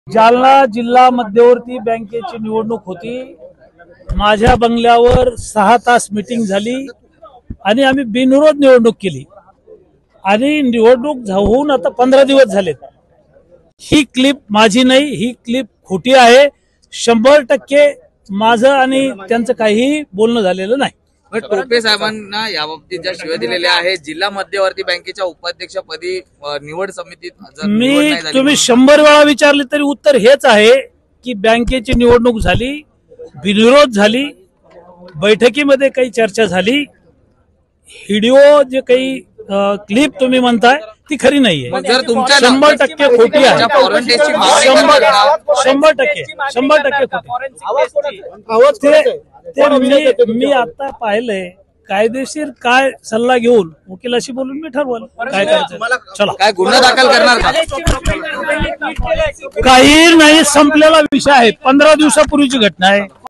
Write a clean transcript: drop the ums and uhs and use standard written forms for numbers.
जालना जिल्हा मध्यवर्ती बँकेची निवडणूक होती। माझ्या बंगल्यावर 6 तास मीटिंग झाली आणि आम्ही बिनविरोध निवडणूक केली आणि निवडणूक होऊन आता 15 दिवस झालेत। ही क्लिप माझी नाही, ही क्लिप खोटी आहे। 100% माझं आणि त्यांचं काही बोलणं झालेलं नाही। टोपे साहेबांना याबाबतीत ज्या शिव्या दिलेल्या आहेत, जिल्हा मध्यवर्ती बँकेच्या उपाध्यक्षपदी निवड समितीत तुम्ही 100 वेळा विचारले तरी उत्तर हेच आहे की बँकेची निवडणूक झाली, बिनविरोध झाली, बैठकीमध्ये काही चर्चा झाली। व्हिडिओ जे काही क्लिप तुम्ही म्हणताय ती खरी नाहीये। जर तुमच्या 100% खोटी आहे। 100% खोटी। मी आता पाहिलंय, कायदेशीर काय सल्ला घेऊन वकिलाशी बोलून मी ठरवलं काय करायचं। चला, काय गुन्हा दाखल करणार का? काही नाही, संपलेला विषय आहे। 15 दिवसापूर्वीची घटना आहे।